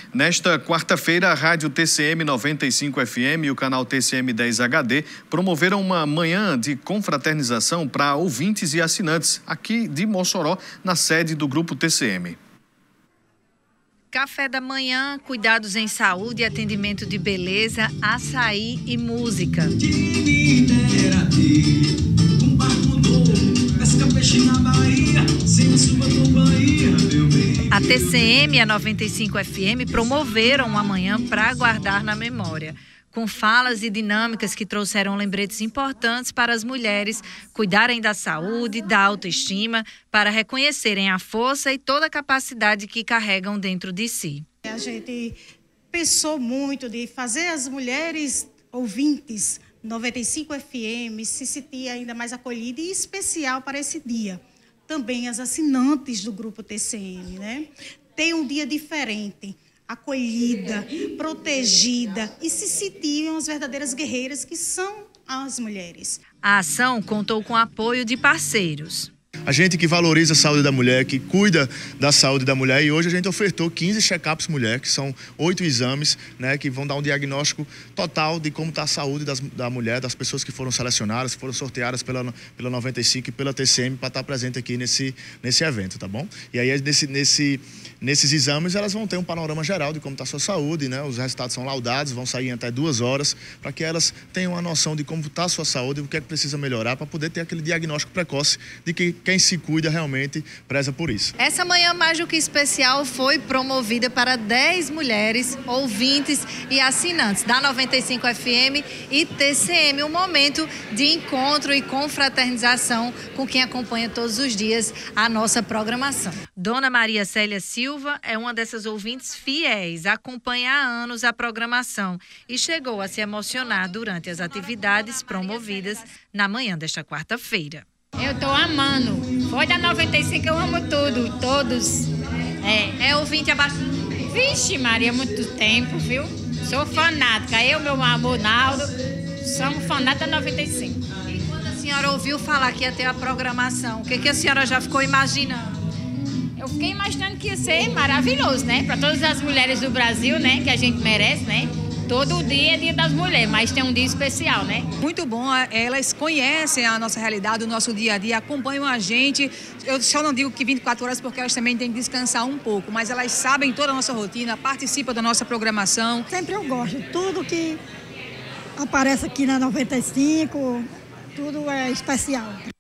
Nesta quarta-feira, a Rádio TCM 95 FM e o canal TCM 10 HD promoveram uma manhã de confraternização para ouvintes e assinantes aqui de Mossoró, na sede do Grupo TCM. Café da manhã, cuidados em saúde, atendimento de beleza, açaí e música. A TCM e a 95 FM promoveram uma manhã para guardar na memória, com falas e dinâmicas que trouxeram lembretes importantes para as mulheres cuidarem da saúde, da autoestima, para reconhecerem a força e toda a capacidade que carregam dentro de si. A gente pensou muito de fazer as mulheres ouvintes 95 FM se sentir ainda mais acolhida e especial para esse dia. Também as assinantes do Grupo TCM, né? Tem um dia diferente, acolhida, protegida e se sentiam as verdadeiras guerreiras que são as mulheres. A ação contou com o apoio de parceiros. A gente que valoriza a saúde da mulher, que cuida da saúde da mulher, e hoje a gente ofertou 15 check-ups mulher, que são 8 exames, né, que vão dar um diagnóstico total de como está a saúde da mulher, das pessoas que foram selecionadas, que foram sorteadas pela 95 e pela TCM para estar presente aqui nesse evento, tá bom? E aí nesses exames elas vão ter um panorama geral de como está a sua saúde, né? Os resultados são laudados, vão sair em até 2 horas, para que elas tenham uma noção de como está a sua saúde e o que é que precisa melhorar, para poder ter aquele diagnóstico precoce de que quem se cuida realmente preza por isso. Essa manhã mais do que especial foi promovida para 10 mulheres, ouvintes e assinantes da 95 FM e TCM, um momento de encontro e confraternização com quem acompanha todos os dias a nossa programação. Dona Maria Célia Silva é uma dessas ouvintes fiéis, acompanha há anos a programação e chegou a se emocionar durante as atividades promovidas na manhã desta quarta-feira. Eu tô amando. Foi da 95, eu amo tudo, todos. É ouvinte abaixo? Vixe, Maria, muito tempo, viu? Sou fanática. Eu, meu amor, Naldo, somos fanáticos da 95. E quando a senhora ouviu falar que ia ter a programação, o que a senhora já ficou imaginando? Eu fiquei imaginando que ia ser maravilhoso, né? Para todas as mulheres do Brasil, né? Que a gente merece, né? Todo dia é dia das mulheres, mas tem um dia especial, né? Muito bom, elas conhecem a nossa realidade, o nosso dia a dia, acompanham a gente. Eu só não digo que 24 horas porque elas também têm que descansar um pouco, mas elas sabem toda a nossa rotina, participam da nossa programação. Sempre eu gosto, tudo que aparece aqui na 95, tudo é especial.